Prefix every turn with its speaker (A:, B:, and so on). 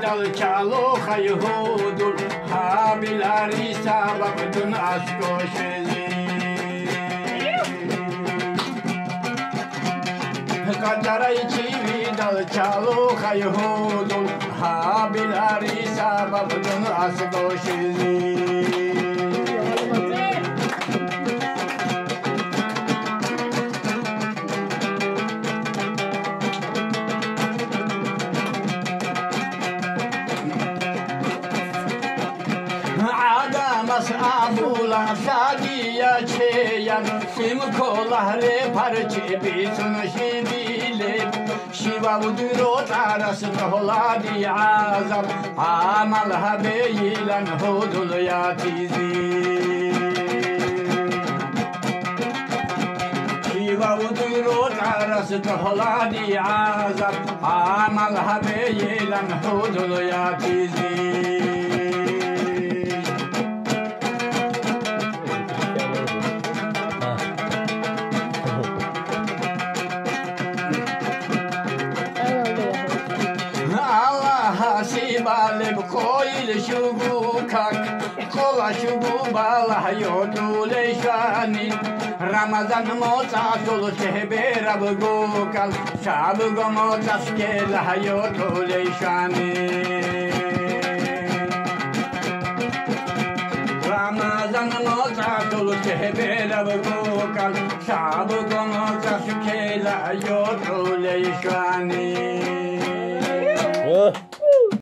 A: dal çalo hayhudul habilari sababdun aşko şezi Kadara içi dal çalo hayhudul habilari sababdun aşko şezi Mas'abula sadiya çeyan sim kolahre parçe bisun şibile şiva uduro taras tohladi azam amal habeylan hudul yatizi şiva uduro taras tohladi azam amal habeylan hudul yatizi Balib koyil şubu kak kola şubu bala yodule şani Ramazan moza tolu şehbe rab gokal şab gomoza skela yodule şani Ramazan moza tolu şehbe rab gokal şab gomoza skela yodule şani